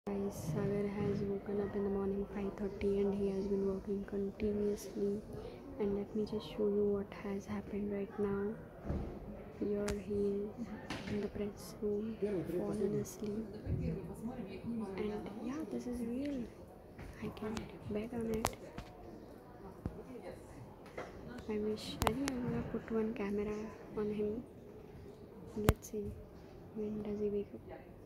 Guys, Sagar has woken up in the morning 5:30 and he has been working continuously. And let me just show you what has happened right now. Here he is in the press room, fallen asleep. And yeah, this is real. I can bet on it. I think I'm gonna put one camera on him. Let's see when does he wake up.